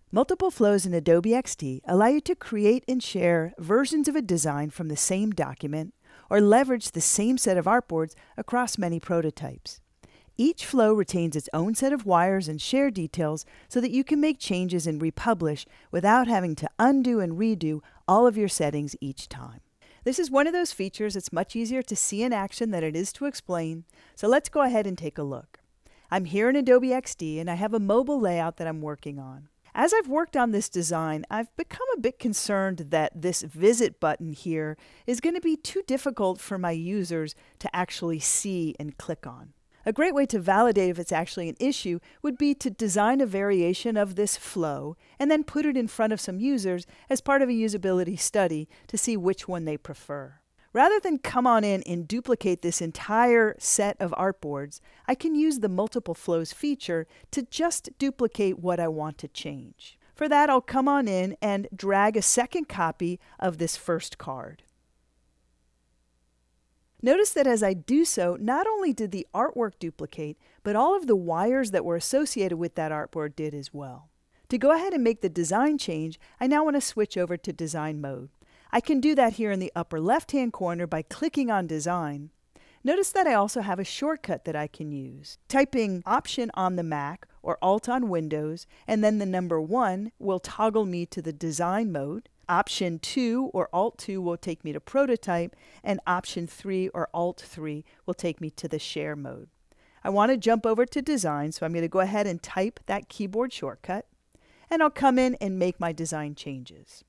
Multiple flows in Adobe XD allow you to create and share versions of a design from the same document or leverage the same set of artboards across many prototypes. Each flow retains its own set of wires and share details so that you can make changes and republish without having to undo and redo all of your settings each time. This is one of those features that's much easier to see in action than it is to explain, so let's go ahead and take a look. I'm here in Adobe XD and I have a mobile layout that I'm working on. As I've worked on this design, I've become a bit concerned that this visit button here is going to be too difficult for my users to actually see and click on. A great way to validate if it's actually an issue would be to design a variation of this flow and then put it in front of some users as part of a usability study to see which one they prefer. Rather than come on in and duplicate this entire set of artboards, I can use the multiple flows feature to just duplicate what I want to change. For that, I'll come on in and drag a second copy of this first card. Notice that as I do so, not only did the artwork duplicate, but all of the wires that were associated with that artboard did as well. To go ahead and make the design change, I now want to switch over to design mode. I can do that here in the upper left-hand corner by clicking on Design. Notice that I also have a shortcut that I can use. Typing Option on the Mac or Alt on Windows and then the number 1 will toggle me to the Design mode. Option 2 or Alt 2 will take me to Prototype, and Option 3 or Alt 3 will take me to the Share mode. I want to jump over to Design, so I'm going to go ahead and type that keyboard shortcut, and I'll come in and make my design changes.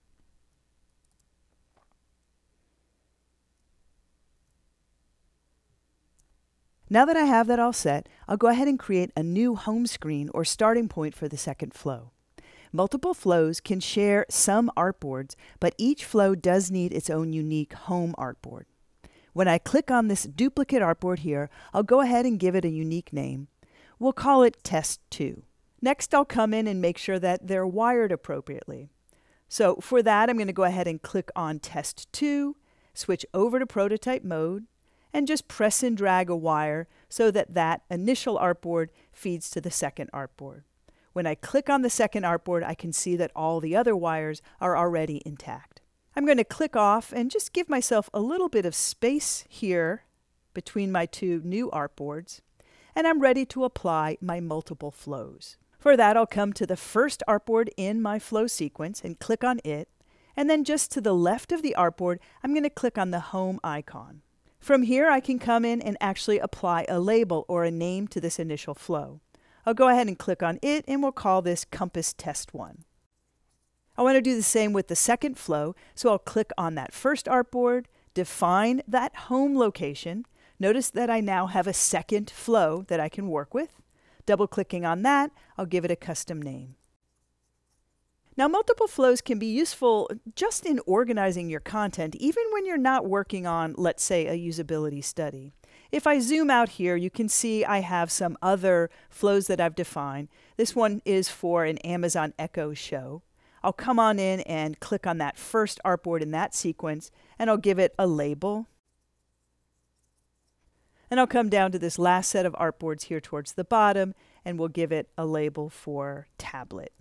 Now that I have that all set, I'll go ahead and create a new home screen or starting point for the second flow. Multiple flows can share some artboards, but each flow does need its own unique home artboard. When I click on this duplicate artboard here, I'll go ahead and give it a unique name. We'll call it Test 2. Next, I'll come in and make sure that they're wired appropriately. So for that, I'm going to go ahead and click on Test 2, switch over to Prototype mode, and just press and drag a wire so that that initial artboard feeds to the second artboard. When I click on the second artboard, I can see that all the other wires are already intact. I'm going to click off and just give myself a little bit of space here between my two new artboards, and I'm ready to apply my multiple flows. For that, I'll come to the first artboard in my flow sequence and click on it, and then just to the left of the artboard, I'm going to click on the home icon. From here, I can come in and actually apply a label or a name to this initial flow. I'll go ahead and click on it, and we'll call this Compass Test 1. I want to do the same with the second flow, so I'll click on that first artboard, define that home location. Notice that I now have a second flow that I can work with. Double-clicking on that, I'll give it a custom name. Now, multiple flows can be useful just in organizing your content, even when you're not working on, let's say, a usability study. If I zoom out here, you can see I have some other flows that I've defined. This one is for an Amazon Echo show. I'll come on in and click on that first artboard in that sequence, and I'll give it a label. And I'll come down to this last set of artboards here towards the bottom, and we'll give it a label for tablet.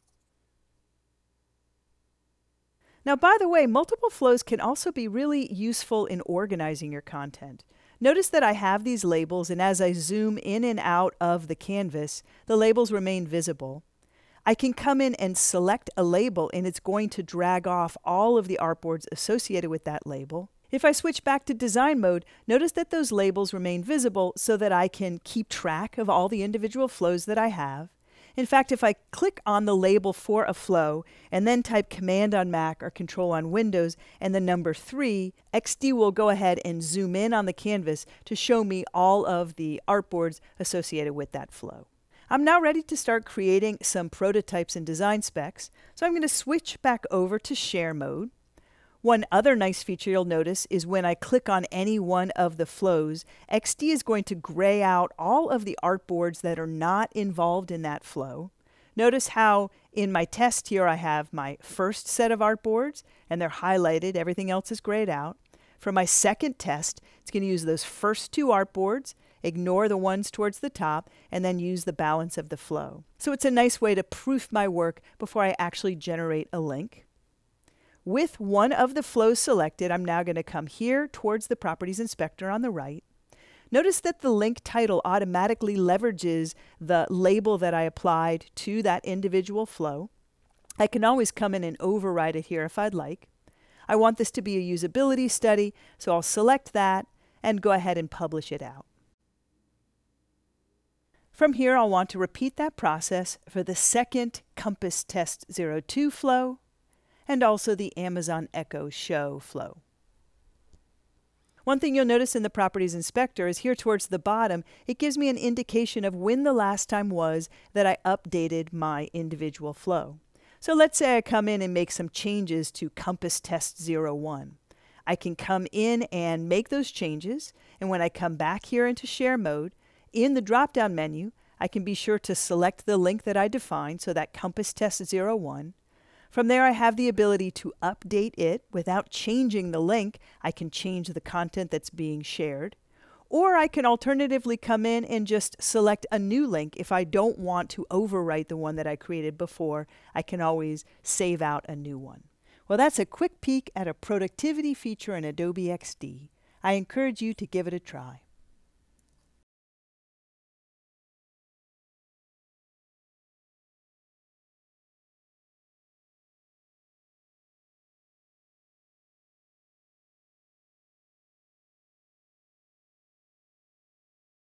Now, by the way, multiple flows can also be really useful in organizing your content. Notice that I have these labels, and as I zoom in and out of the canvas, the labels remain visible. I can come in and select a label, and it's going to drag off all of the artboards associated with that label. If I switch back to design mode, notice that those labels remain visible so that I can keep track of all the individual flows that I have. In fact, if I click on the label for a flow and then type Command on Mac or Control on Windows and the number 3, XD will go ahead and zoom in on the canvas to show me all of the artboards associated with that flow. I'm now ready to start creating some prototypes and design specs, so I'm going to switch back over to Share mode. One other nice feature you'll notice is when I click on any one of the flows, XD is going to gray out all of the artboards that are not involved in that flow. Notice how in my test here I have my first set of artboards and they're highlighted, everything else is grayed out. For my second test, it's going to use those first two artboards ignore the ones towards the top, and then use the balance of the flow. So it's a nice way to proof my work before I actually generate a link. With one of the flows selected, I'm now going to come here towards the Properties Inspector on the right. Notice that the link title automatically leverages the label that I applied to that individual flow. I can always come in and override it here if I'd like. I want this to be a usability study, so I'll select that and go ahead and publish it out. From here, I'll want to repeat that process for the second Compass Test 02 flow and also the Amazon Echo Show flow. One thing you'll notice in the Properties Inspector is here towards the bottom, it gives me an indication of when the last time was that I updated my individual flow. So let's say I come in and make some changes to Compass Test 01. I can come in and make those changes, and when I come back here into Share Mode, in the drop-down menu, I can be sure to select the link that I defined, so that Compass Test 01. From there, I have the ability to update it without changing the link. I can change the content that's being shared. Or I can alternatively come in and just select a new link. If I don't want to overwrite the one that I created before, I can always save out a new one. Well, that's a quick peek at a productivity feature in Adobe XD. I encourage you to give it a try.